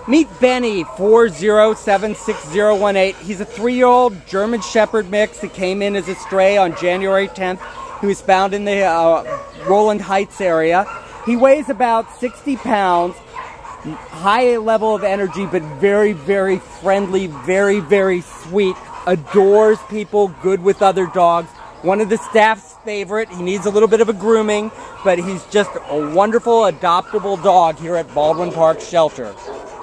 Meet Benny, 4076018. He's a 3-year-old German Shepherd mix that came in as a stray on January 10th. He was found in the Rowland Heights area. He weighs about 60 pounds, high level of energy, but very, very friendly, very, very sweet. Adores people, good with other dogs. One of the staff's favorite. He needs a little bit of a grooming, but he's just a wonderful, adoptable dog here at Baldwin Park Shelter.